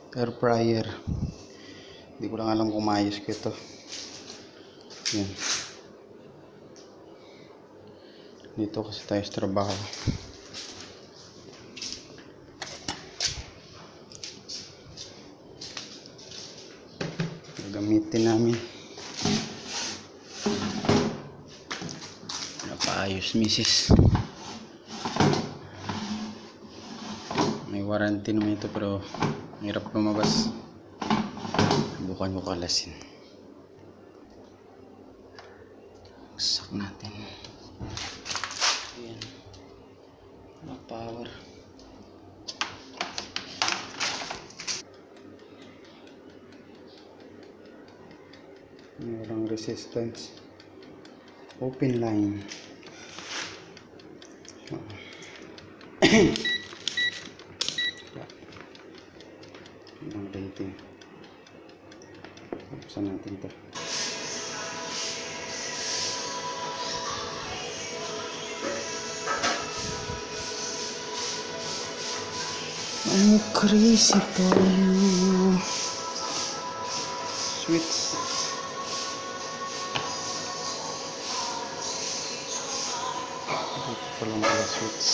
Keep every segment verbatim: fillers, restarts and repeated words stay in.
air fryer. Hindi ko lang alam kung maayos ko ito. Yan. Dito kasi tayo sa trabaho. Gagamitin namin. Napaayos misis. May warranty naman ito pero hirap lumabas. Subukan ko kalasin. Sak natin. Ayan. Na power. Mayroong resistance. Open line. Ang rating. Buksan natin ito. I'm crazy for you. Switch. Ito pa lang pala switch.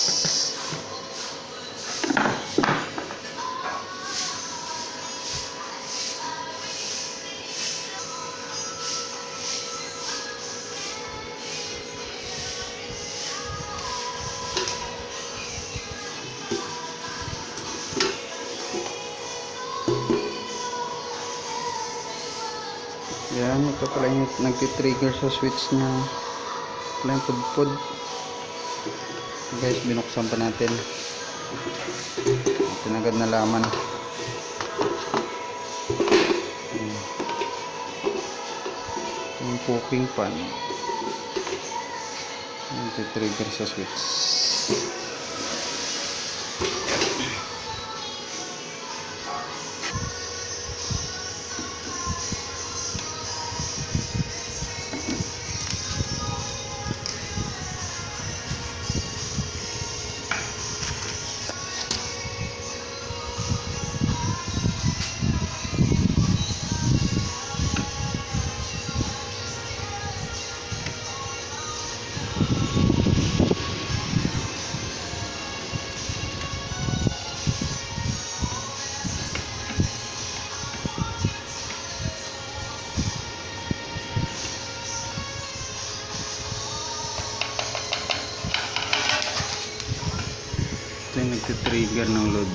Yan, ito pala yung nagtitrigger sa switch niya. Pala yung pudpud. Guys, binuksan pa natin. Natin agad nalaman. Yung poking pan. Nagtitrigger sa switch. Ito yung nagtitrigger ng load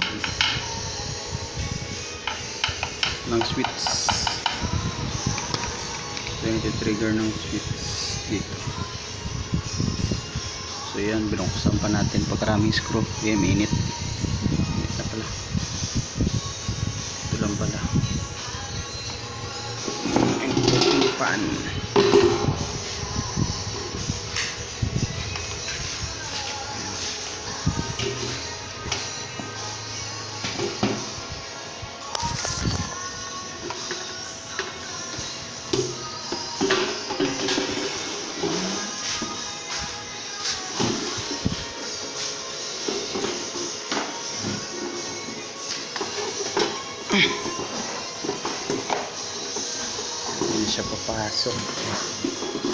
ng switch. Ito yung nagtitrigger ng switch dito. So yan, binuksan pa natin pagkaraming screw. Yan, mainit. Mainit na pala. Ito lang pala yung cooking pan. Hindi siya papasok.